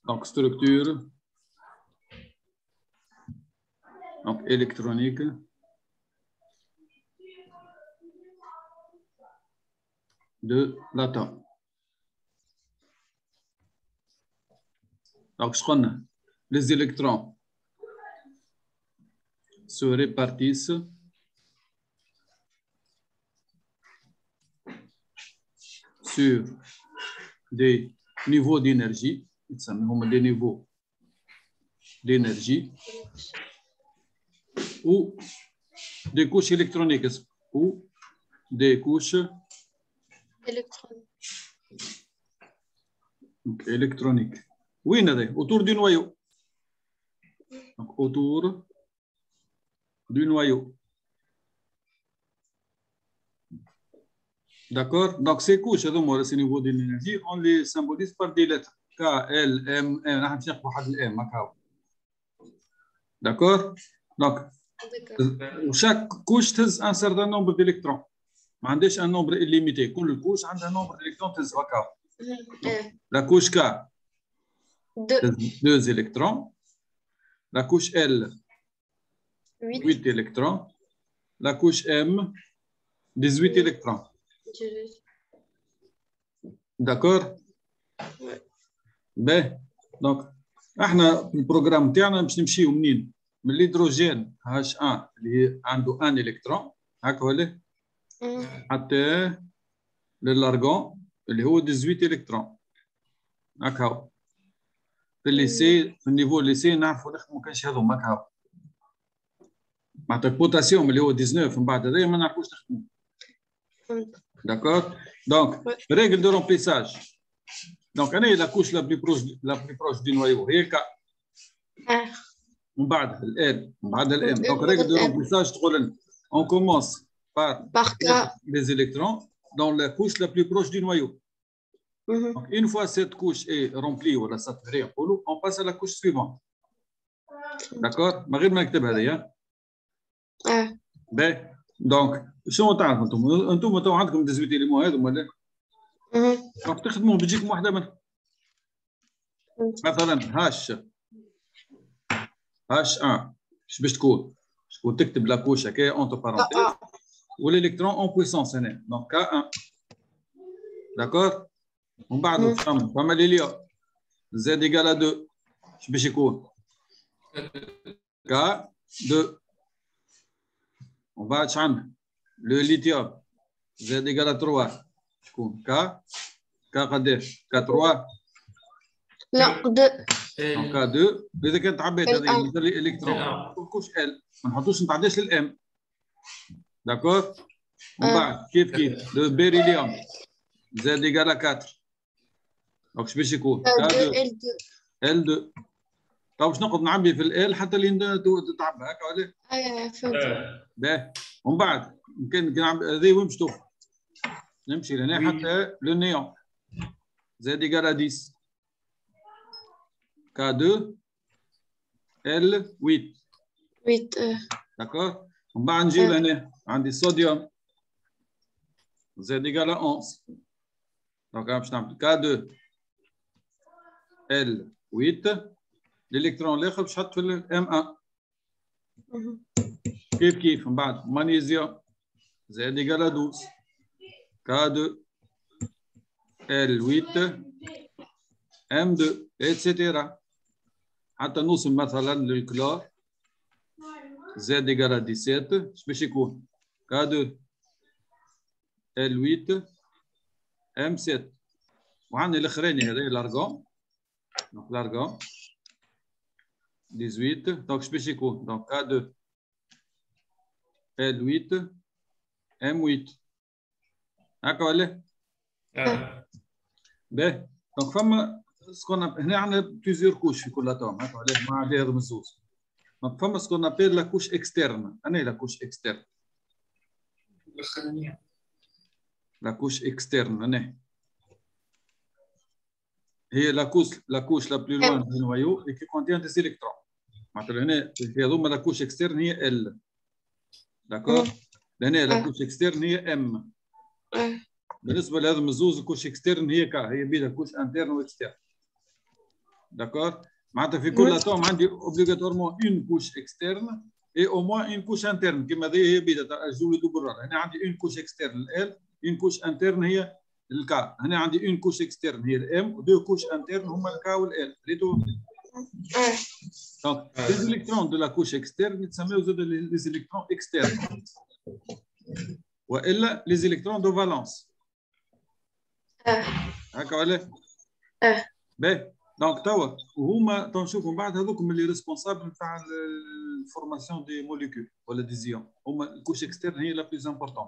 Donc, structure. Donc, électronique. De l'atome. Donc, ce qu'on a, les électrons se répartissent sur des niveaux d'énergie, des niveaux d'énergie ou des couches électroniques ou des couches électroniques. Oui, autour du noyau. Donc, autour du noyau. D'accord? Donc, ces couches, ces niveaux d'énergie, on les symbolise par des lettres. K, L, M, N. D'accord? Donc, chaque couche a un certain nombre d'électrons. ما عندهاش un nombre illimité. كل couche a un nombre d'électrons تهز هكا. La couche K, 2 électrons. La couche L, 8 électrons. La couche M, 18 électrons. D'accord? Ben, donc, احنا في البروجرام تاعنا باش نمشيو منين؟ من الهيدروجين H1 اللي عنده 1 الكترون هكا ولا؟ حتى للارغون اللي هو 18 الكترون هكا. في الليسي في النيفو الليسي نعرفوا نخدموا كانش هذوما هكا. معناتها البوتاسيوم اللي هو 19 من بعد هذايا ما نعرفوش نخدموا. داكور؟ دونك ريغل دو رومبليساج. دونك انا la couche la plus proche du noyau هي K. من بعد ال من بعد الام. دونك ريغل دو رومبليساج تقول لنا on commence par les électrons dans la couche la plus proche du noyau. Donc, une fois cette couche est remplie ou saturée, on passe à la couche suivante. D'accord? ما غير ما نكتب هذه. باهي. دونك شنو تعرفوا انتم تو عندكم 18 ليمون هذوما ولا؟ دونك تخدموا بيجيكم واحده منهم. مثلا H1 باش تكون تكتب لا كوش هكا اونتر بارونتيز والالكترون اون بويسونس هنا. دونك K1. داكور؟ ومن بعد فما ليليوم Z égale à 2. باش يكون K2. ومن بعد شعندنا لو ليثيوم Z égale à 3. شكون K قداش؟ K3. لا قد دونك K2. اذا كانت عبيت هذه مثل الالكترون كوش ال ما نحطوش نتعداش للام. داكور؟ ومن بعد كيف لو بيريليوم Z égale à 4. دونك باش يكون K2 L2. طيب باش نقعد نعبي في ال حتى اللي تتعبى هكا ولا؟ فهمت. باهي. ومن بعد يمكن هذه وين باش توقف؟ نمشي لهنا حتى لو نيون Z égale à 10. K2 L8. 8. داكور؟ ومن بعد نجيو لهنا عندي الصوديوم Z égale à 11. دونك باش نعمل K2 L8. الالكترون الاخر باش نحط في الام 1. كيف من بعد مغنيسيوم Z égale à 12. K2 L8 M2 etc. حتى نوصل مثلا للكلور Z égale à 17. باش يكون K2 L8 M7. وعندنا الاخراني هذا الارغون. دونك الارغون 18. دونك باش يكون دونك K2 L8 M8 هكا ولا؟ باهي. دونك فما سكون هنا عندنا بليزيور كوش في كل اتوم هكا ولا؟ ما عليه هذا مزوز. دونك فما سكون ابيل لا كوش اكسترن. انا لا كوش اكسترن. الاخرانيه لا كوش اكسترن هنا هي لا كوش لا بلو لوان دو نويو اللي كي كونتين دي الكترون. معناتها هنا في هذوما لا كوش اكسترن هي ال. داكور؟ هنا لا كوش اكسترن هي ام. بالنسبه لهذا الزوز الكوش اكسترن هي كا. هي بين كوش انترن واكسترن. D'accord. معناتها في كل اتوم عندي obligatoirement une couche externe et au moins une couche interne كما هذه هي بيتا الجول دوبرار. هنا عندي une couche externe ال une couche interne هي الكا. هنا عندي une couche externe هي الام و deux couches internes هما الكا والال. ريتو. Donc les électrons de la couche externe يتسموا زاد les électrons externes. والا les électrons de valence. هكا ولا؟ باهي. دونك توا وهما تنشوفوا من بعد هذوك اللي ريسبونسابل نتاع الفورماسيون دي موليكول ولا دي زيون. هما الكوش اكسترن هي لا بلوز امبورطون.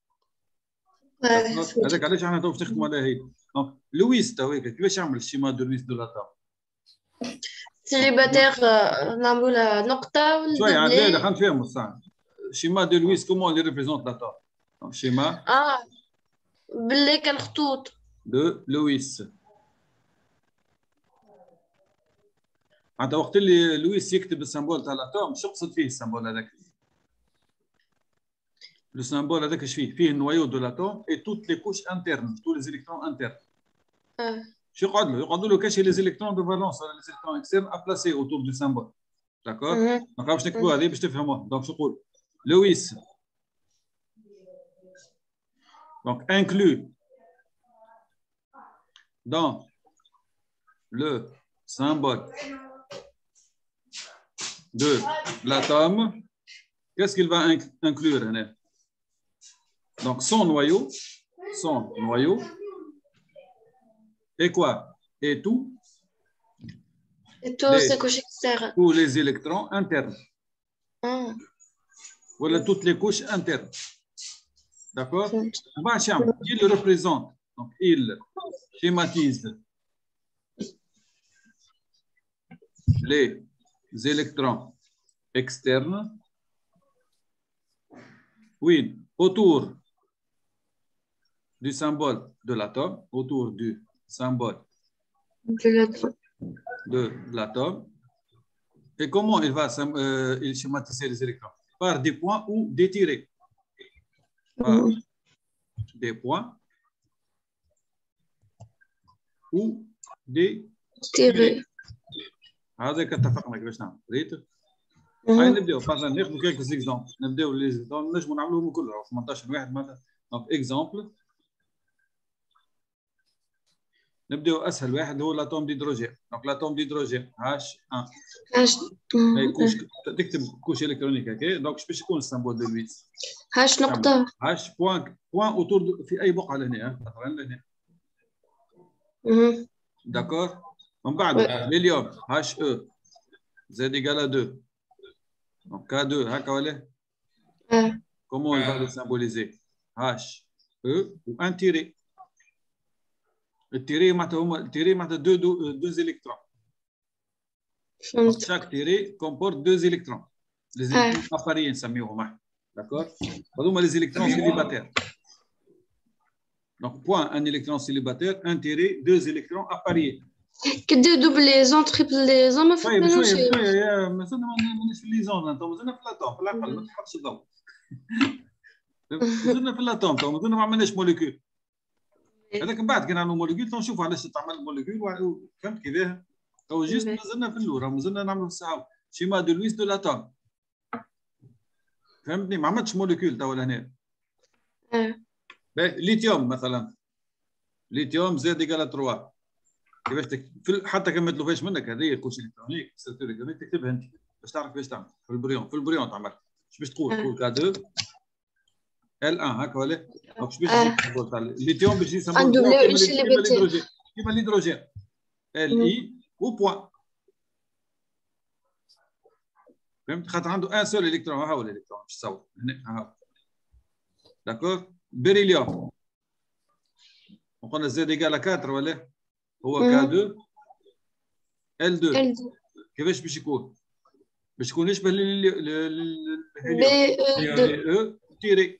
هذاك علاش احنا تو باش نخدموا عليها هي. دونك لويس تو هيك كيفاش يعمل الشيما دو لويس دو لاتام؟ سيليباتير نعملوا لها نقطة ولا شوية عاد لا خلينا نفهموا الساعة. شيما دو لويس كومون لي ريبريزونت لاتام؟ شيما باللي كان خطوط دو لويس. معناتها وقت اللي لويس يكتب السمبول تاع الاتوم شو يقصد فيه السمبول هذاك؟ لو سمبول هذاك اش فيه؟ فيه النوايو دو لاتوم اي توت لي كوش انترن تو لي زيليكترون انترن. شو يقعد له؟ يقعد له كاش لي زيليكترون دو فالونس ولا لي زيليكترون اكسترن ابلاسي اوتور دو سمبول. داكور؟ دونك باش نكتبوا هذه باش تفهموها. دونك شو نقول؟ لويس دونك انكلو dans le symbole de l'atome, qu'est-ce qu'il va inclure? Donc son noyau et quoi? Et tout ces couches externes. Tous les électrons internes. Voilà toutes les couches internes. D'accord? Il représente, donc il schématise les électrons externes, oui, autour du symbole de l'atome, autour du symbole de l'atome. Et comment il va il schématiser les électrons? Par des points ou des tirets. Par des points ou des tirets. هذا كاتفقنا كيفاش نعمل ريت. هاي نبداو مثلا ناخذ كيلكو اكزامبل. نبداو لي نجموا نعملوهم كلهم 18 واحد مثلا. دونك اكزامبل نبداو اسهل واحد هو الاتوم ديدروجين. دونك الاتوم ديدروجين H1 هاي كوش تكتب كوش الكترونيك هكا. دونك باش يكون السمبول دو لويس H نقطة H بوان اوتور في اي بقعه لهنا مثلا لهنا. داكور. من بعد اليوم HE Z égale à 2. Donc K2 هكا ولا؟ Comment on va le symboliser? HE ou un tiré. Le tiré معناتها deux électrons. Donc, chaque tiré comporte deux électrons. Les électrons appariés نسميوهم احنا. D'accord? هذوما les électrons célibataires. Donc point un électron célibataire, un tiré, deux électrons appariés. كدير دوبليزون تريبليزون ما فهمناش شويه يا مازلنا مانيش في ليزون. انت مازلنا في الاتوم في العقل ما تحطش الضوء. مازلنا في الاتوم تو مازلنا ما عملناش موليكول. هذاك من بعد كي نعملوا موليكول نشوفوا علاش تعمل موليكول. فهمت كيفاه؟ تو جيست مازلنا في اللور مازلنا نعملوا الساعه شيما دو لويس دو لاتوم. فهمتني؟ ما عملتش موليكول تو لهنا. ليثيوم مثلا ليثيوم زد ايكال 3. كيفاش حتى كان ما تلوفاش منك هذه الكوش الكترونيك ستركتور الكترونيك تكتبها انت باش تعرف كيفاش تعمل. في البريون تعمل باش تقول كا 2 ال 1 هكا ولا؟ باش تقول تاع الليثيوم باش يسموه كيما الهيدروجين ال اي و بوان. فهمت؟ خاطر عنده ان سول الكترون. ها هو الالكترون باش تصور هنا. ها داكور. بيريليوم وقلنا زد ايكال 4 ولا؟ هو K2 L2. كيفاش باش يكون؟ باش يكون يشبه الهيليوم BE تيري.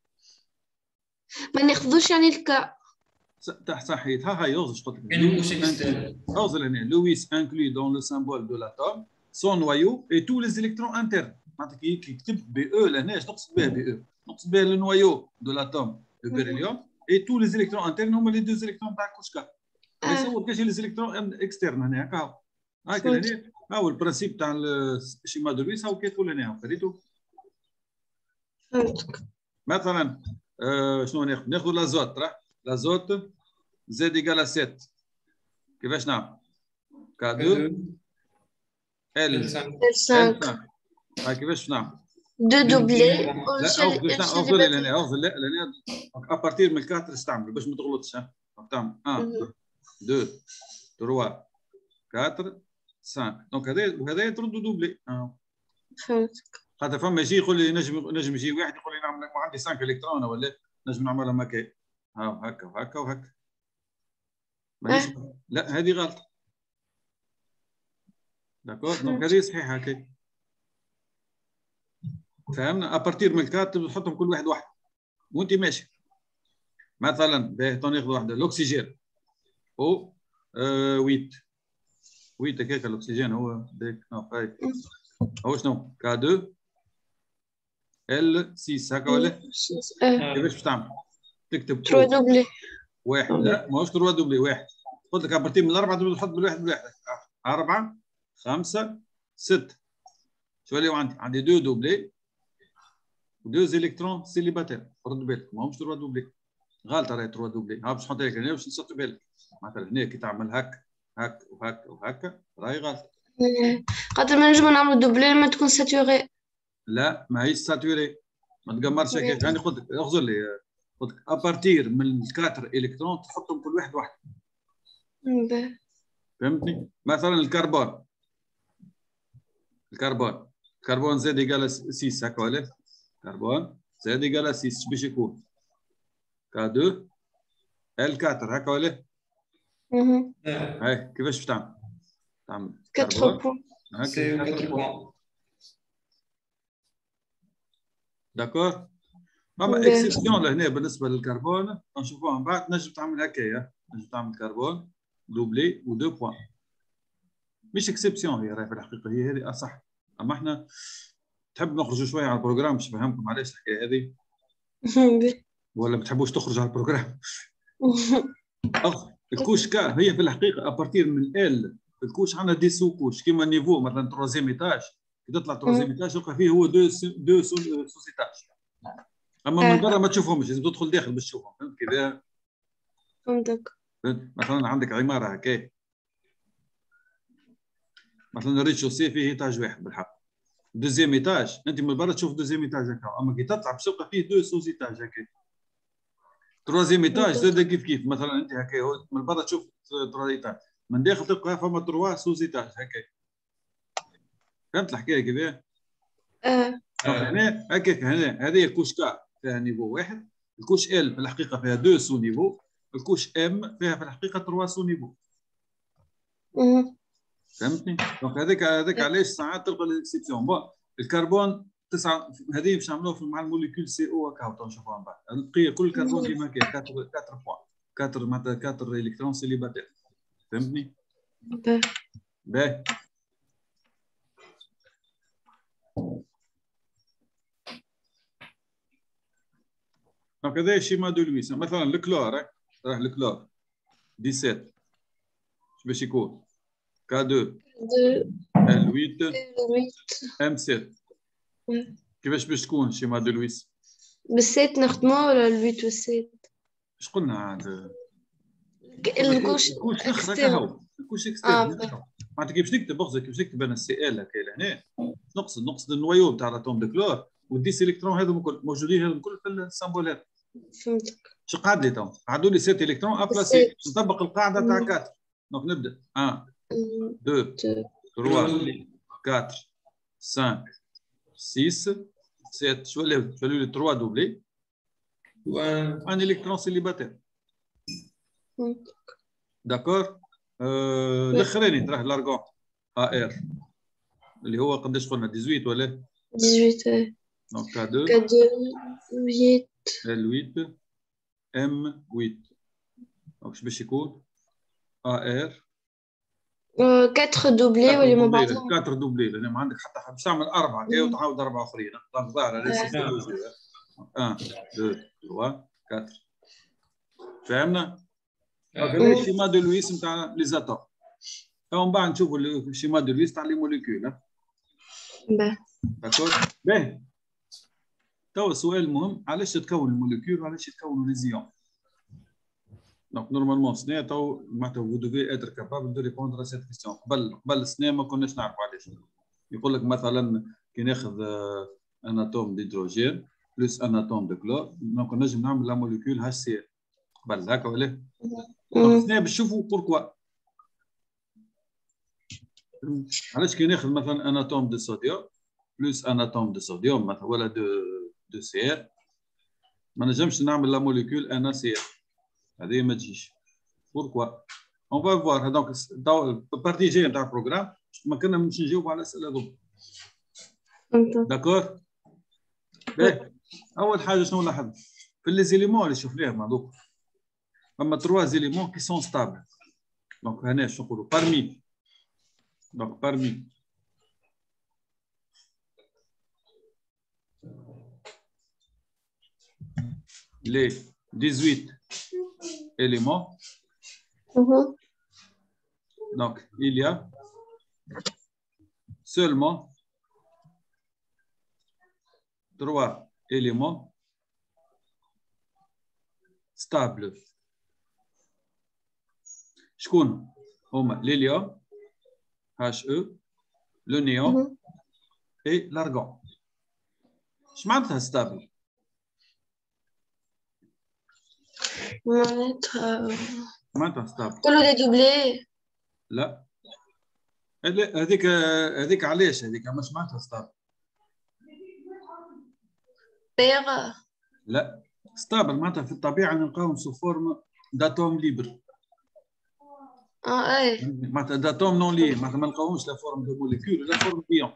ما ناخذوش يعني الكا صحيت. هاي يوز قلت لك. اوصل هنا لويس inclut dans le symbole de l'atome son noyau et tous les électrons internes. معناتها كي يكتب BE لهنا اش نقصد بها BE؟ نقصد بها le noyau de l'atome de beryllium et tous les électrons internes هما les deux électrons تاع كوش كا. يصور كاش لي زيليكترون اكسترن هنا هكا. هاكا لهنا هاو البرانسيب تاع الشيما دو لويس هاو كيفو لهنا قريتو. فهمتك. مثلا شنو ناخذ؟ ناخذ لازوت راه لازوت زد ايكال 7 كيفاش نعمل؟ K2 L5 هاي كيفاش نعمل؟ دو دوبلي لا او كيفاش نعمل؟ او لهنا او لا لهنا ابارتير من الكاتر استعمل باش ما تغلطش. تعمل 1 2 3 4 5 دونك هذا تردوا دوبلي. فهمتك. خاطر فما يجي يقول لي نجم يجي واحد يقول لي نعمل عندي 5 الكترون ولا نجم نعملها مكان هكا وهكا وهكا. لا هذه غلط. داكور دونك هذه صحيحه هكا. فهمنا؟ ابارتير من الكاتب تحطهم كل واحد واحد وانت ماشي. مثلا باهي ناخذ واحده الاكسجين او 8 هكاك الاكسجين هو ديك هو شنو K2 L6 هكا ولا؟ كيفاش باش تعمل؟ تكتب 3 دوبلي واحد. لا ماهوش 3 دوبلي واحد. قلت لك ابارتير من الاربعه تحط بالواحد 4 5 6 شو اللي عندي 2 دوبلي و2 الكترون سيليباتير. رد بالك ماهمش 3 دوبلي. غلط راهي 3 دوبلي. ها باش نحط لك هنا باش نصط بالك. مثلا هنا كي تعمل هكا هكا وهكا وهكا راهي غلط. خاطر ما نجمو نعملو دوبلي لما تكون ساتوري. لا ماهيش ساتوري. ما تقمرش هكاك. يعني قلت لك اغزر لي قلت لك ابارتير من الكاتر الكترون تحطهم كل واحد واحد. فهمتني؟ مثلا الكربون زاد ايكال 6 هكا ولا؟ كربون زاد ايكال 6 باش يكون K2 L4 هكا ولا؟ هاي كيفاش باش تعمل؟ تعمل 4 بوان. سي 4 بوان. داكور؟ فما اكسبسيون لهنا بالنسبه للكربون نشوفوها من بعد. نجم تعمل هكايا. نجم تعمل كربون دوبلي و2 بوان. مش اكسبسيون هي راهي في الحقيقه هي هذه اصح. اما احنا تحب نخرجوا شويه على البروجرام باش نفهمكم علاش الحكايه هذه ولا ما تحبوش تخرجوا على البروجرام؟ الكوش كا هي في الحقيقه ابارتير من ال الكوش عندنا دي سو كوش كيما النيفو مثلا تروزيام ايتاج. كي تطلع تروزيام ايتاج تلقى فيه هو دو سوس ايتاج. اما من برا ما تشوفهمش لازم تدخل داخل باش تشوفهم. فهمت كذا؟ فهمتك. مثلا عندك عماره هكا مثلا الريتشوسي فيه ايتاج واحد بالحق. دوزيام ايتاج انت من برا تشوف دوزيام ايتاج هكا. اما كي تطلع باش تلقى فيه دو سوس ايتاج هكا. تروزيام ايتاج زاد كيف مثلا انت هكا من برا تشوف تروزيام ايتاج من داخل تلقى فما 3 سوس ايتاج هكا. فهمت الحكايه كيفاه؟ هنا هكاك هنا هذه كوش كا فيها نيفو واحد. الكوش ال في الحقيقه فيها 2 سو نيفو. الكوش ام فيها في الحقيقه 3 سو نيفو. فهمتني؟ دونك هذاك علاش ساعات تلقى الاكسبسيون. الكربون 9 هذه باش نعملوها مع الموليكول سي او هكا نشوفوها من بعد. البقيه كل الكربون كيما كاين 4 بوان 4 معناتها 4 الكترون سيليباتير. فهمتني؟ باهي. دونك هذا شيما دو لويس. مثلا الكلور راه الكلور 17 باش يكون K2 L8 M7 كيفاش باش تكون شيما دو لويس؟ بالسيت نخدموها ولا الويت والسيت؟ اش قلنا عاد؟ الكوش اكسترن. الكوش اكسترن معناتها كيفاش نكتب اخزر كيفاش نكتب انا السي ال هكا لهنا. نقصد النوايو تاع الاتوم دو كلور والديس الكترون هذوم الكل موجودين هذوم الكل في السامبول هذا. فهمتك. شو قعد لي تو؟ قعدوا لي 7 الكترون ابلاسي. نطبق القاعده تاع 4. دونك نبدا 1 2 3 4 5 6 7 شو اللي 3 دوبلي وان الكترون سيليباتير. داكور. الاخراني تراه لارغون ار اللي هو قداش قلنا 18 ولا 18. دونك K2 L8 M8 دونك باش يكون AR 4 دوبلي ولا ما بعد 4 دوبلي لان ما عندك حتى باش تعمل 4 كي وتعاود 4 اخرين. دونك ظاهره ليس 1 2 3 4 فهمنا؟ هذا الشيما دو لويس نتاع لي زاتوم. ومن بعد نشوفوا الشيما دو لويس تاع لي موليكول. داكور. باهي تو السؤال المهم، علاش تتكون الموليكول وعلاش يتكونوا لي زيون؟ دونك نورمالمون سنة تو معناتها vous devez être capable de répondre à cette question. قبل السنة ما كناش نعرفوا علاش. يقول لك مثلا كي ناخذ ان اتوم ديدروجين بلس ان اتوم دو كلور دونك نجم نعمل لا موليكول هاش سي قبل هكا ولا؟ دونك السنة باش نشوفوا بوركوا. علاش كي ناخذ مثلا ان اتوم دو صوديوم بلس ان اتوم دو صوديوم مثلا ولا دو سي ار ما نجمش نعمل لا موليكول ان سي ار. هذه ما تجيش. بوركوا؟ اون فا فوار. دونك البارتي جايه نتاع البروغرام ما كنا باش نجاوبوا على الاسئله هذوما. داكور. باهي اول حاجه شنو لاحظنا في لي زيليمون اللي شفناهم هذوك فما 3 زيليمون كي سون ستابل. دونك هنا شنو نقولوا بارمي. دونك بارمي les 18 éléments. Donc, il y a seulement 3 éléments stables. شكون هما؟ l'hélium, He, le néon et l'argon. اش معناتها stable؟ معناتها stable. كله ديدوبلي. لا هذيك علاش هذيك مش معناتها stable. بيغا. لا stable معناتها في الطبيعه نلقاهم سو فورم داتوم ليبر. اي معناتها داتوم نون لي معناتها ما نلقاوهمش لا فورم دو موليكول ولا فورم ديون.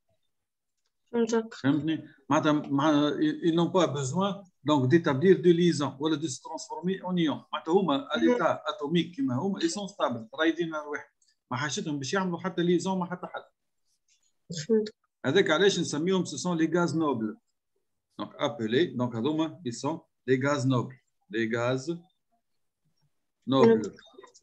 فهمتني؟ معناتها ils n'ont pas besoin donc d'établir de liaison ولا de se transformer en ion. معناتها هما اليتا اتوميك كيما هما ils sont stables رايدين على الواحد ما حاجتهم باش يعملوا حتى ليزون ما حتى حد. هذاك علاش نسميهم ce sont les gaz nobles. donc appelés donc هذوما ils sont les gaz nobles. les gaz nobles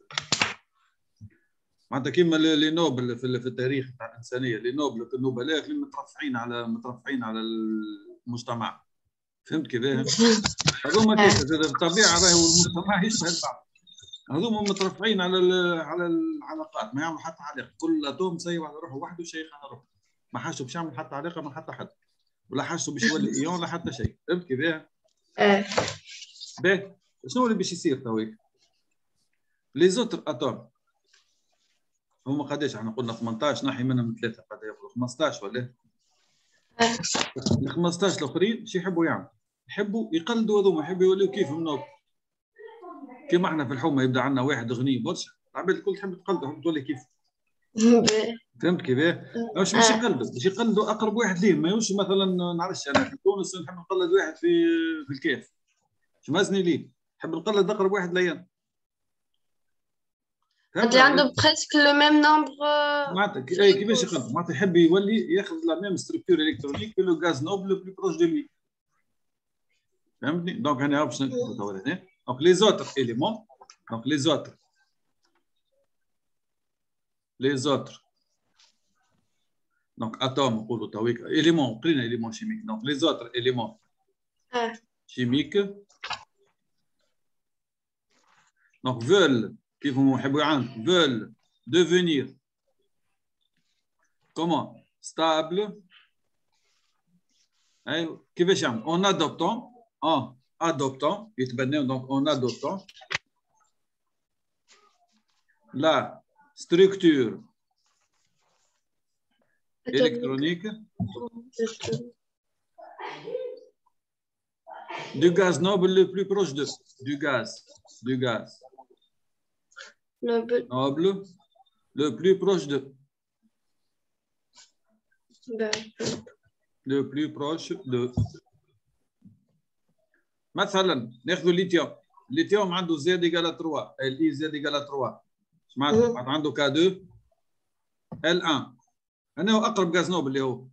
معناتها كيما لي نوبل في التاريخ تاع الانسانيه لي نوبل النبلاء اللي مترفعين على المجتمع. فهمت كيفاه؟ هذوما كيف الطبيعه راهي والمجتمع يشبه بعض. هذوما مترفعين على العلاقات ما يعملوا حتى علاقه. كل اتوم سيب على روحه وحده وشيخ على روحه ما حاجته باش يعمل حتى علاقه مع حتى حد ولا حاجته باش يولي ايون ولا حتى شيء. فهمت كيفاه؟ باهي شنو اللي باش يصير تويك؟ لي زوتر اتوم هما قداش؟ احنا قلنا 18 نحي منهم 3 قد ياخذوا 15 ولا؟ ال 15 الاخرين شو يحبوا يعملوا؟ يحبوا يقلدوا هذوما يحبوا يوليو كيفهم نوب. كيما احنا في الحومه يبدا عندنا واحد غني برشا العباد الكل تحب تقلده تحب تولي كيف. فهمت كيفاه؟ باش يقلدوا اقرب واحد ليه ما يوش مثلا نعرفش انا في تونس نحب نقلد واحد في الكيف شمازني ليه نحب نقلد اقرب واحد ليا. اللي عنده بريسك لو ميم نومبر معناتها كيفاش يقلد معناتها يحب يولي ياخذ لا ميم ستركتور الكترونيك في لو غاز نوبل لو بلو بروش دو لوي. فهمتني؟ دونك هنا باش نكتبوا توا هنا دونك لي زوتر éléments donc les autres donc atomes نقولوا تويك éléments قلنا éléments chimiques donc les autres éléments chimiques donc veulent كيف هم يحبوا يعملوا veulent devenir comment stable ايوه كيفاش يعملوا en adoptant يتبنوا donc en adoptant la structure électronique du gaz noble le plus proche de du gaz noble le plus proche de مثلا ناخذ الليثيوم عنده زد ايكال 3 ال اي زد ايكال 3 معناتها عنده كا 2 ال 1 انا هو اقرب غاز نوبل اللي هو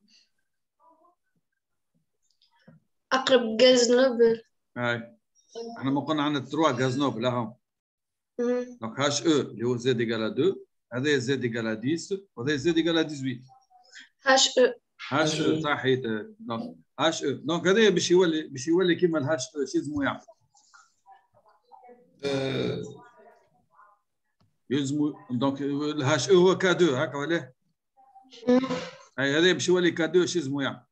اقرب غاز نوبل. هاي احنا ما قلنا عندنا 3 غاز نوبل اهم دونك هاش او اللي هو زد ايكال 2 هذا زد ايكال 10 وهذا زد ايكال 18. هاش او. هاش او صحيت. دونك هاش او دونك هذا باش يولي كيما الهاش او شو اسمه يعمل؟ يلزمو دونك الهاش او هو كادو هكا ولا؟ اي هذا باش يولي كادو شو اسمه يعمل؟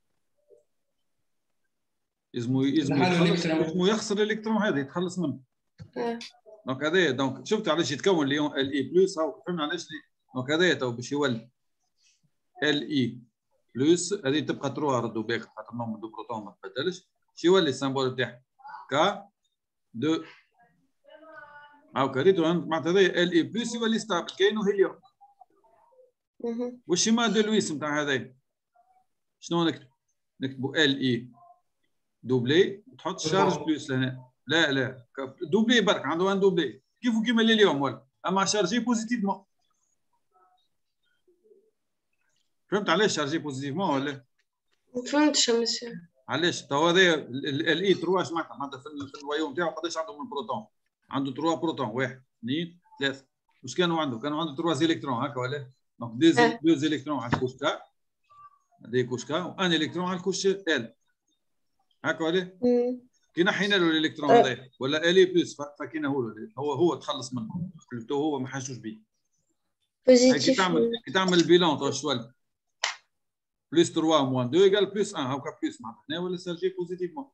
يلزمو يخسر الالكترون هذا يتخلص منه. دونك هذايا دونك شفت علاش يتكون ليون ال اي بلس هاو فهمنا علاش دونك هذايا تو باش يولي ال اي بلس هذه تبقى 3 ردوا باك خاطر نوم دو بروتون ما تبدلش باش يولي السامبول تاعها كا 2 هاكا ريتو معناتها هذايا ال اي بلس يولي ستابل كاينو هيليوم. والشيما دو لويس نتاع هذايا شنو نكتبوا ال اي دوبلي تحط شارج بلس لهنا. لا دوبلي برك عنده ان دوبلي كيما اليوم ولا اما شارجي بوزيتيفمون. فهمت علاش شارجي بوزيتيفمون ولا؟ ما فهمتش يا مسيو. علاش تو هذا الاي 3 معناتها في الوايوم تاعو قداش عنده من بروتون؟ عنده 3 بروتون 1 2 3. واش كانوا عنده 3 الكترون هكا ولا؟ دونك 2 الكترون على الكوش كا هذه كوش كا وان الكترون على الكوش ال هكا ولا؟ كي نحينا له الالكترون هذا ولا الي بلس فكيناه له هو تخلص منه هو ما حاشوش به. كي تعمل البيلون تو شوال بلس 3 موان 2 ايكال بلس 1 هاكا بلس معناتها هنا ولا سارجي بوزيتيفمون.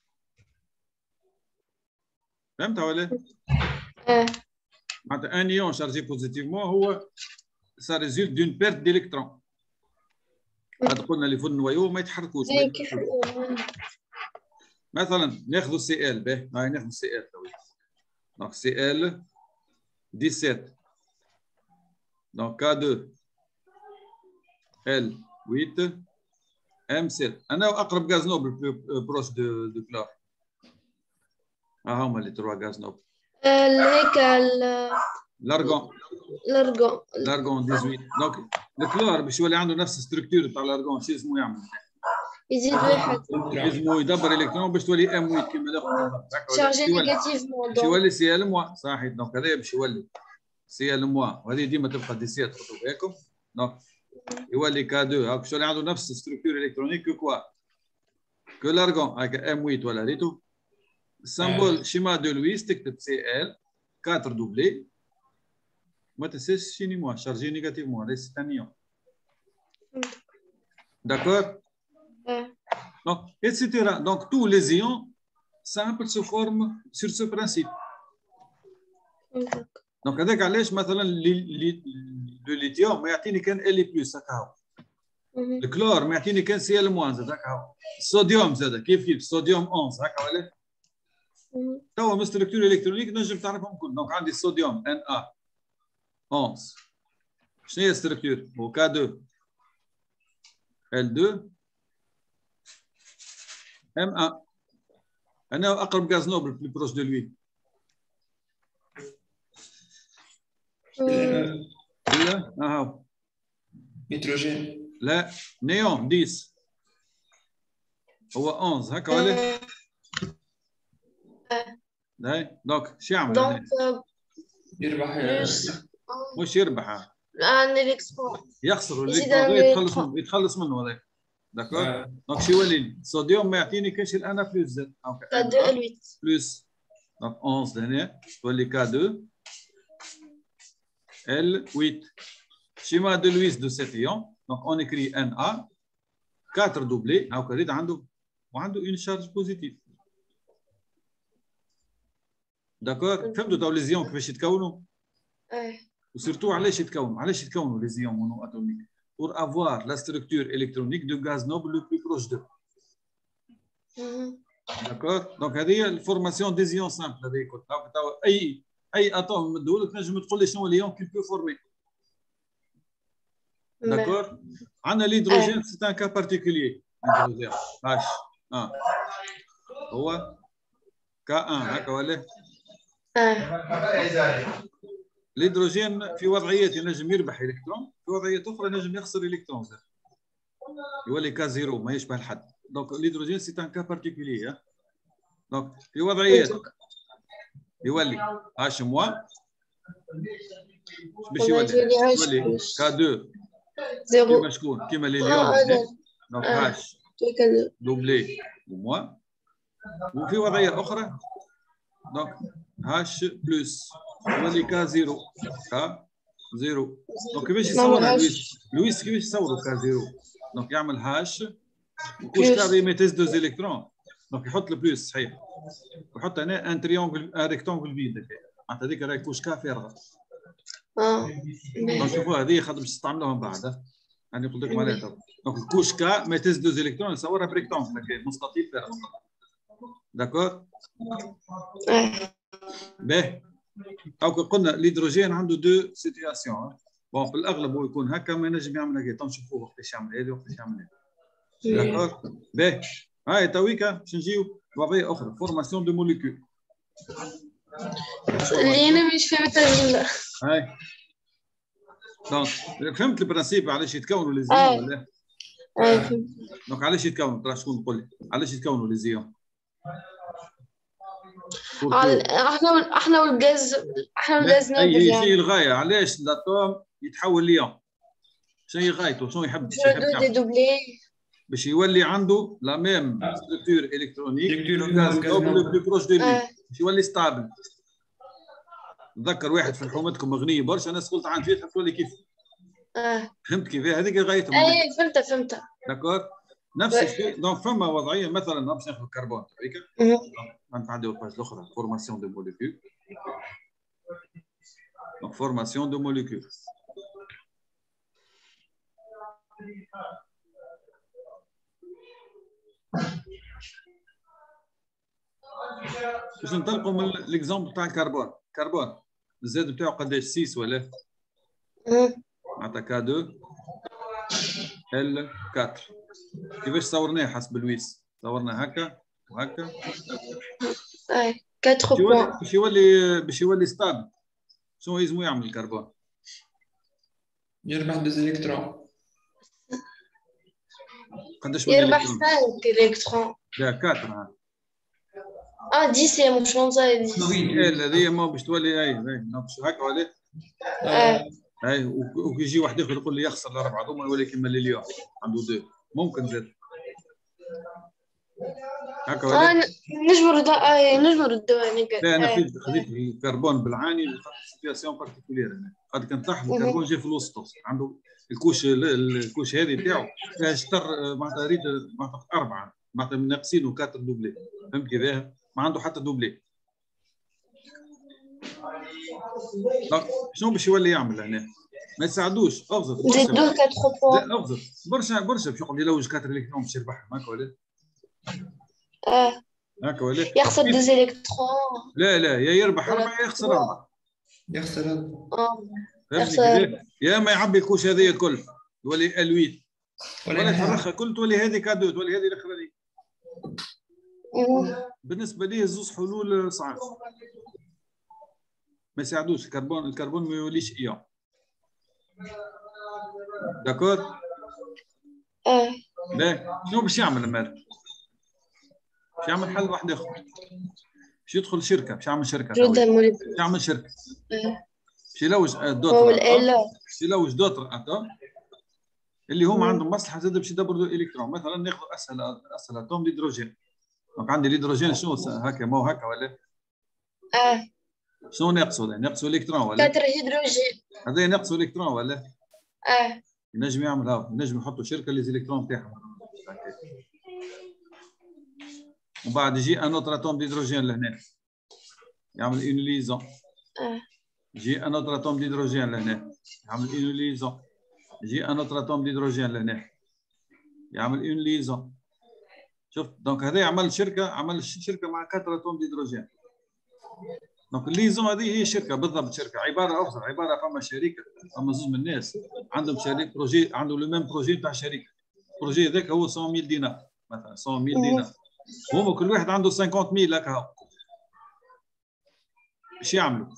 فهمت ولا؟ معناتها ان ايون شارجي بوزيتيفمون هو سا ريزولت دون بيرت ديليكترون. هذا قلنا اللي في النوايو ما يتحركوش. مثلا ناخذ سي ال به هاي ناخذ سي ال توي دونك سي ال 17 دونك كا 2 ال 8 ام 7 انا اقرب غاز نوبل بروش دو كلار. هما اللي 3 غاز نوبل هيك الارغون 18 دونك الكلور باش يولي عنده نفس الستركتور تاع الارغون شو اسمه يعمل؟ يزيد واحد لازم يدبر الكترون باش تولي ام 8 كيما الاخر شارجي نيجاتيفمون باش يولي سي ال موا صحيح. دونك هذايا باش يولي سي ال موا وهذه ديما تبقى دي سي تحطوا بالكم. دونك يولي كا 2 هاك باش يولي عنده نفس الستركتور الكترونيك كو الارغون هكا ام 8 ولا ريتو السامبول شيما دو لويس تكتب سي ال 4 دوبلي ما تنساش شيني موا شارجي نيجاتيفمون هذا سي انيون. داكور donc etc. Donc tous les ions simples se forment sur ce principe. Donc هذاك علاش مثلا لو ليثيوم ما يعطيني كان ال بلس هكا هو. الكلور ما يعطيني كان سي ال موان زاد هكا هو. الصوديوم زاد كيف الصوديوم 11 هكا ولا؟ توا من ستركتور الكترونيك نجم تعرفهم كل. دونك عندي الصوديوم ان ا 11 شنو هي الستركتور؟ هو كا 2 ال 2 M1 أنا أقرب غاز نوبل بلي بروش دو لوي. لا هاو نيتروجين لا نيون 10 هو 11 هكا ولا؟ لا دونك شو يعمل؟ دونك يربح مش يربح يخسر الالكترون يتخلص منه هذاك. داكور دونك شو يولي الصوديوم ما يعطيني كاش الانا بلس زد كا 2 ال 8 بلس دونك 11 لهنا تولي كا 2 ال 8 شيما دو لويس دو سيت ايون دونك اون اكري ان ا 4 دوبلي هاكا ريد عنده وعنده اون شارج بوزيتيف. داكور فهمتوا تو لي زيون كيفاش يتكونوا؟ وسيرتو علاش يتكونوا لي زيون مونو اتوميك pour avoir la structure électronique du gaz noble le plus proche d'eux. D'accord? Donc, هذه الفورماسيون دي زيون سامبل هذه كل. أي أتوم مدولك نجم تقول لي شنو اليون كيل بو فورمي. D'accord? عندنا l'hydrogène c'est un cas particulier. l'hydrogène H هو K1 هكا ولا؟ الهيدروجين في وضعيات ينجم يربح الكترون، في وضعيات اخرى ينجم يخسر الكترون زاد يولي كا زيرو ما يشبه الحد. دونك الهيدروجين سي ان كا بارتيكولي. دونك في وضعيات يولي H- باش يولي K2 كيما شكون؟ كيما ليليوم دونك هاش دوبلي وموا. وفي وضعية أخرى دونك هاش بلس يولي K0 K0. دونك كيفاش يصورها لويس كيفاش يصوروا K0؟ دونك يعمل هاش كوش كاري ميتيز دوز إلكترون دونك يحط البلس صحيح ويحط هنا ان تريونغل ان ريكتونغل فيد معناتها هذيك راهي كوش كا فارغه. دونك شوفوا هذه خاطر باش تستعملوها من بعد انا قلت لكم عليها تو. دونك الكوش كا ميتيز دوز إلكترون يصورها بريكتونغل هكا مستطيل فارغ. داكور؟ باهي او قلنا الهيدروجين عنده دو سيتياسيون. بون في الاغلب هو يكون هكا ما ينجم يعمل هكا. تنشوفوا وقتاش يعمل هذه وقتاش يعمل هذه. داكور؟ باهي هاي تويكا باش نجيو وضعيه اخرى فورماسيون دو موليكول اللي انا مش فهمتها. هاي دونك فهمت البرانسيب علاش يتكونوا لي زيون ولا؟ فهمت. دونك علاش يتكونوا؟ ترى شكون تقول لي علاش يتكونوا لي زيون؟ احنا والغاز نوبل يعني يعني. شيء الغايه علاش الاتوم يتحول ليون؟ شنو هي غايته؟ شنو يحب يعمل؟ باش يولي عنده لا ميم ستركتور الكترونيك الغاز نوبل بلو بروش دو لي باش يولي ستابل. نذكر واحد في حومتكم مغني برشا ناس قلت عن فيه تولي كيف. فهمت كيف هذيك غايتهم. فهمت. داكور نفس الشيء. دونك فما وضعيه مثلا باش ناخذ الكربون هذيك نعديو الباج الاخرى فورماسيون دو موليكول. دونك فورماسيون دو موليكول باش ننطلقوا من ليكزومبل تاع الكربون. الكربون الزاد بتاعه قداش 6 ولا؟ معناتها K2 L4. كيفاش صورناه حسب لويس؟ صورنا هكا وهكا 4 باش يولي ستابل. شنو يلزمو يعمل الكربون؟ يربح دوز إلكترون. قداش يربح 5 إلكترون. لا 4 10 مش نصاي 10. هذه ما باش تولي هاي باش هكا ولا؟ هاي ويجي واحد اخر يقول لي يخسر الاربعه هذوما يولي كيما اليوم عنده 2 ممكن زاد هكا ولا؟ نجمر الدواء. لا انا خذيت الكربون بالعاني خاطر سيتياسيون بارتيكولير هنا خاطر كان طاح الكربون جاي في الوسط عنده الكوش هذه بتاعه فيها شطر معناتها اريد معناتها 4 معناتها ناقصين و4 دوبلي. فهمت كيفاه؟ ما عنده حتى دوبلي. شنو باش يولي يعمل هنا؟ ما يساعدوش. افضل زيدوه 4 بوان. لا افضل برشا باش يقعد يلوج 4 الكترون باش يربحهم هكا ولا؟ هكا ولا؟ يخسر 2 الكترون. لا يا يربح 4 يا يخسر 4. يخسر 4 يا اما يعبي الكوش هذه الكل يولي الويت ولا يفرخها كل تولي هذه كادو تولي هذه الاخرانيه. بالنسبه ليه زوز حلول صعب ما يساعدوش. الكربون ما يوليش ايون. داكور؟ لا شنو باش يعمل المال؟ باش يعمل حل واحد اخر. باش يدخل شركه باش يعمل شركه. باش يلوج دوتر اتوم اللي هما عندهم مصلحه زاد باش يدبروا الالكترون. مثلا ناخذ اسهل اتوم الهيدروجين. دونك عندي الهيدروجين شنو هكا ما هو هكا ولا؟ شنو ناقصوا؟ ناقصوا الكترون ولا؟ 4 هيدروجين. هذا ناقصوا الكترون ولا؟ ينجم يعمل هاو ينجم يحطوا شركه اللي الالكترون تاعهم. ومن بعد يجي ان اوتر اتوم ديدروجين لهنا يعمل اون ليزون. يجي ان اوتر اتوم ديدروجين لهنا يعمل اون ليزون. يجي ان اوتر اتوم ديدروجين لهنا يعمل اون ليزون. شوف دونك هذا عمل شركه مع 4 اتوم ديدروجين. دونك الليزون هذه هي شركه بالضبط. شركه عباره فما شركه فما زوج من الناس عندهم شريك بروجي عندهم لو ميم بروجي تاع شركه. البروجي هذاك هو 100,000 دينار مثلا 100,000 دينار. هما كل واحد عنده 50,000 هكا. باش يعملوا؟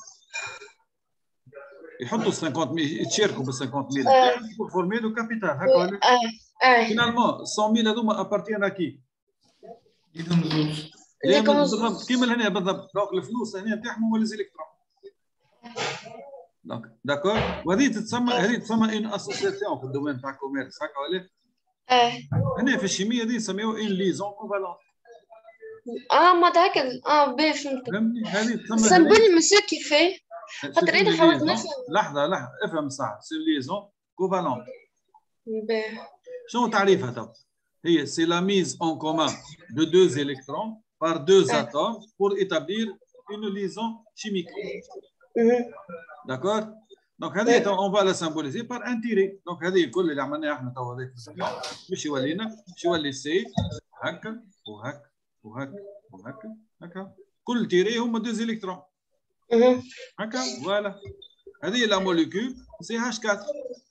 يحطوا 50,000 يتشاركوا بال 50,000 يعملوا فورميلو كابيتال هكا ولا؟ فينالمون 100,000 هذوما ابارتيان اكي يدهم زوج. بالضبط كيما هنا بالضبط. دونك الفلوس هنا تاعهم هما لي زيليكترون. Donc, d'accord. وهذه تسمى une association في الدومين تاع الكوميرس هكا ولا؟ هنا في الشيمية هذه يسميوها une liaison covalente. ما هكا باهي فهمت. فهمتني؟ هذه تسمى سامبلي مسيو كيفاه؟ خاطر انا حاولت نفهم. لحظة افهم صح. C'est une liaison covalente. باهي. شنو تعريفها تو؟ هي c'est la mise en commun de deux électrons par deux atomes pour établir une liaison chimique. D'accord? Donc on va la symboliser par un tiré. Donc هذه الكل اللي عملناه احنا تو هذاك باش يولينا باش يولي سي هكا وهكا وهكا وهكا هكا كل تيري هما deux électrons. هكا فوالا. هذه لا موليكول سي H4.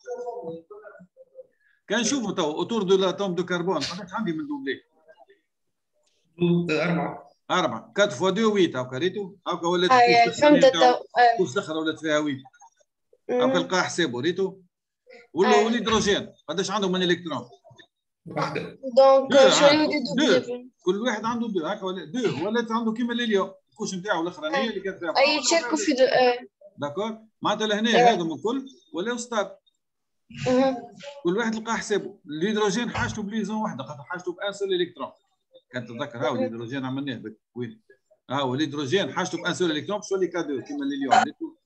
كان نشوفوا تو اوتور دو لاتوم دو كربون قداش عندي من دوبلي؟ 4 4 فوا 2 8 هاكا ريتو هاكا ولات فهمت تو كوش الاخرى ولات فيها 8 هاكا لقى حسابه ريتو ولا الهيدروجين قداش عندهم من الكترون؟ واحدة. دونك شنو دي دوبلي؟ كل واحد عنده 2 هاكا ولا 2 ولات عنده كيما اليوم الكوش نتاعو الاخرانيه اللي كانت فيها يتشاركوا في داكور معناتها لهنا هذوما الكل ولاو ستاب. كل واحد لقى حسابه. الهيدروجين حاجته بليزون واحده خاطر حاجته بان سول الكترون. كان تتذكر هاو الهيدروجين عملناه وين؟ هاو الهيدروجين حاجته بان سول الكترون باش تولي كادو كيما اليوم.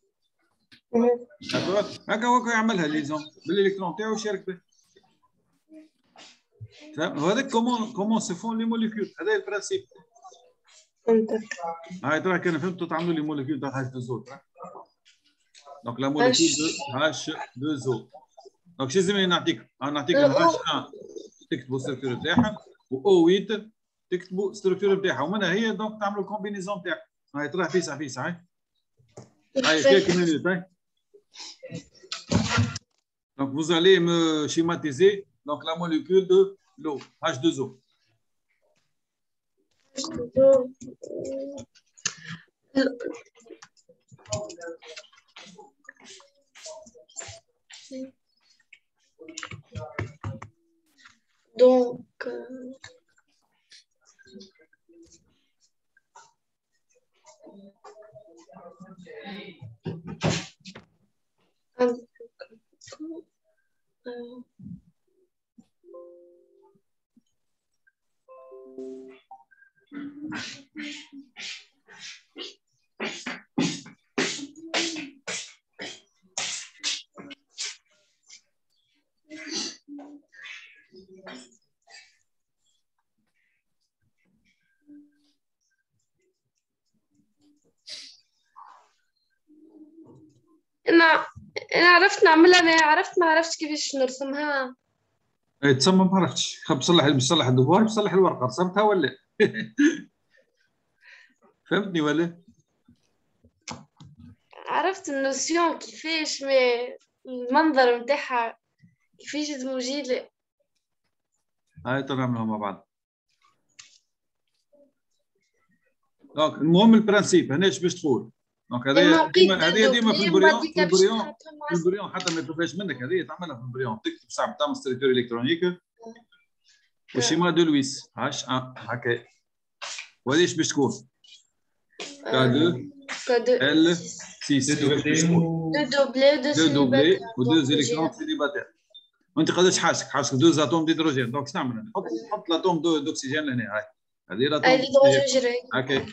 داكور هكا هو يعملها ليزون بالالكترون تاعو يشارك به. وهذاك كومون سي فون لي موليكول. هذا البرانسيب. فهمتك. هاي ترى كان فهمتوا تعملوا لي موليكول تاع هاش 2 زو. دونك لا موليكول دو هاش 2 زو. دونك شو لازمني نعطيك؟ نعطيك هاش 1 تكتبوا الستركتور نتاعها و او 8 تكتبوا الستركتور نتاعها ومنها هي دونك تعملوا الكومبينيزون نتاعها. هاي ترى فيسع هاي quelques minutes. Donc vous allez me schématiser donc la molécule de l'eau H2O. Donc انا عرفت نعملها ما عرفتش كيفاش نرسمها. تصمم ما عرفتش خب بصلح الدبوار بصلح الورقه رسمتها ولا؟ فهمتني ولا؟ عرفت النوسيون كيفاش المنظر نتاعها كيفاش تموجي لي. هاي نعملها مع بعض. دونك المهم البرانسيب هنا ايش باش تقول؟ دونك هذه ديما في البريون حتى ما تفهمش منك. هذه تعملها في البريون تكتب صعب تعمل ستركتور الكترونيك وشيما دو لويس H1 هكا. وهذه ايش باش تكون؟ K2 L 6 دو دوبلي و دو زيليكترون سيليباتير. وانت قداش حاجتك 2 اتوم ديدروجين. دونك شنو نعمل؟ نحط الاتوم دوكسيجين لهنا. هاي هذه الاتوم هكا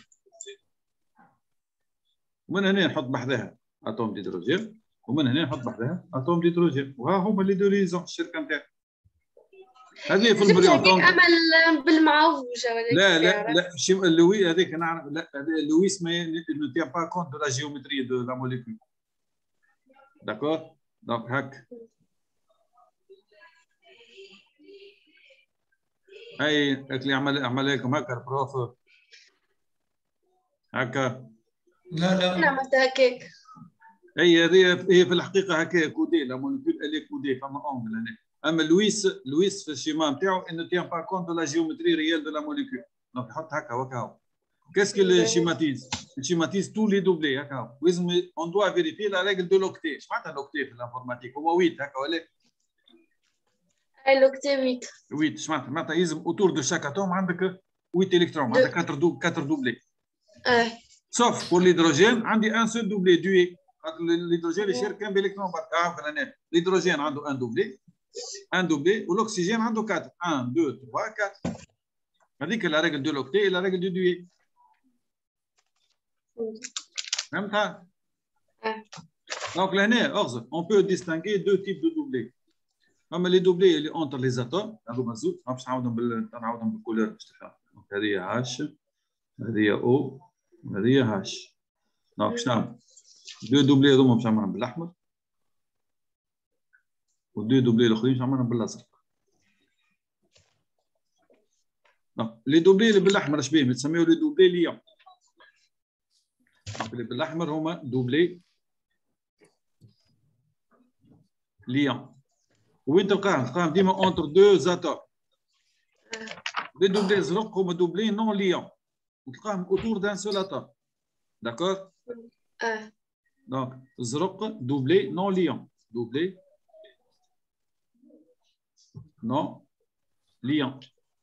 ومن هنا نحط بحذاها اتوم ديدروجين ومن هنا نحط بحذاها اتوم ديدروجين وها هما لي دو ليزون الشركه نتاعي. هذه في البريون عمل بالمعوجه ولا لا اللوي هذيك نعرف. لا هذا لويس ما نو تيان با كونت دو لا جيومتري دو لا موليكول. داكور دونك هاك هاي اللي عمل لكم هكا البروف هكا. لا انا عملت هكاك. هي في الحقيقه هكا كودي لا موليكول الي كودي فما اونغل هنا. اما لويس في الشيما نتاعو انه تيان با كونت دو لا جيومتري ريال دو لا موليكول. دونك حط هكا وكا كاسكو الشيماتيز تو لي دوبلي هكا. لازم اون دوا فيريفي لا ريغل دو لوكتي. اش معناتها لوكتي في الانفورماتيك؟ هو 8 هكا ولا؟ لوكتي 8 اش معناتها يلزم اوتور دو شاك اتوم عندك 8 الكترون معناتها 4 دوبلي. سوف بور l'hydrogène عندي ان سول دوبلي دوي الهيدروجين يشارك كان بالكترون برك. عارف انا الهيدروجين عنده ان دوبلي والاكسجين عنده 4. 1 2 3 4. هذيك لا ريغل دو لوكتي لا ريغل دو دوي. فهمتها؟ دونك لهنا اغزر اون بو ديستانغي دو تيب دو دوبلي. اما لي دوبلي اللي اونتر لي زاتوم هذوما زوج ما باش نعاودهم بالكولور باش تفهم. دونك هذه هاش هذه او هذه هاش. دونك باش نعمل دو دوبلي هذوما باش نعملهم بالاحمر ودو دوبلي الاخرين باش نعملهم بالازرق. دونك لي دوبلي اللي بالاحمر اش بيهم يتسميو لي دوبلي ليون. دونك اللي بالاحمر هما دوبلي ليون. وين تلقاهم ديما اونتر دو زاتوم. لي دوبلي زرق هما دوبلي نون ليون وتلقاهم اوتور دان سول اتوم. داكور؟ دونك زرق دوبلي نون ليون. دوبلي نون ليون.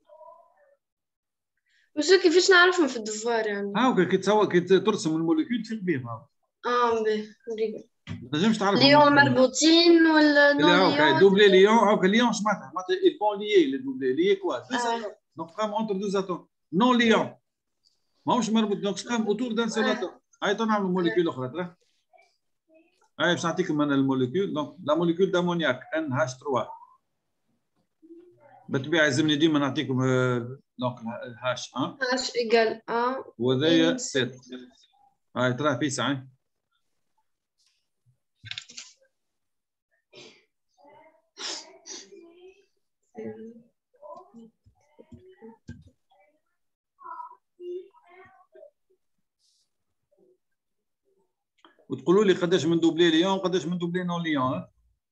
بس كيفاش نعرفهم في الدفار يعني؟ هاكا كي ترسم الموليكول تفيق بهم. باهي ما تنجمش تعرف ليون مربوطين ولا نون ليون. دوبلي ليون هاكا ليون اش معناتها يبون ليي لي دوبلي ليي كوا دونك قام اونتر دو زاتوم نون ليون ماهوش مربوط. دونك قام اوتور دان سول اتوم. هاي تنعملوا موليكول اخرى ترى. هاي باش نعطيكم انا الموليكول. دونك لا موليكول دامونياك NH3 بالطبيعه يلزمني ديما نعطيكم دونك H1 H إيكال 1 وهذايا 7. هاي تراه في ساعه. وتقولوا لي قداش من دوبلي ليون وقداش من دوبلي نون ليون.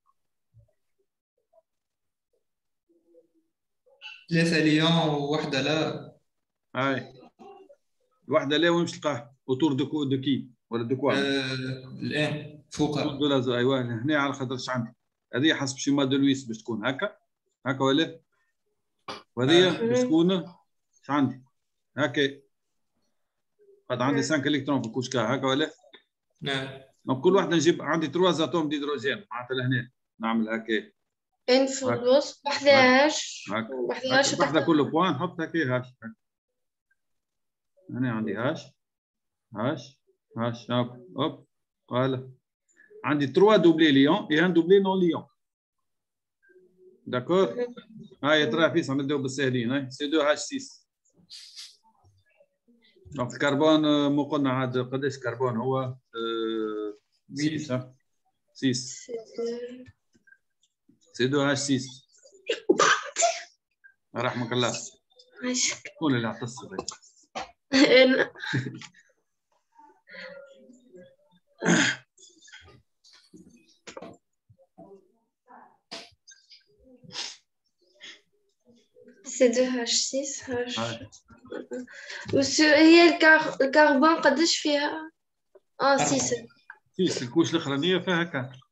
3 ليون وواحدة لا. هاي الواحدة لا وين باش تلقاها؟ اوتور دو كي ولا دو كوا؟ الآن فوقها. ايوا هنا على خاطر اش عندي هذه حسب شيما دو لويس باش تكون هكا ولا وهذه باش تكون اش عندي هكا. قد عندي 5 الكترون في الكوشكا هكا ولا؟ نعم. دونك كل واحدة نجيب عندي 3 زاتوم ديدروجين معناتها لهنا نعمل هكا. ان في الوسط وحدة هاش وحدة كل بوان نحط هكا هاش. هنا عندي هاش هوب فوالا. عندي 3 دوبلي ليون et un دوبلي نون ليون. داكور؟ هاي ترى فيس نبداو بالساهلين. هاي سي 2H6. دونك الكربون مو قلنا عاد قداش كربون هو 6 سي 2H6. رحمك الله. شكون اللي عطس هذاك؟ أنا. سي 2H6 هي الكربون قداش فيها؟ 6 الكوش الاخرانيه فيها 4.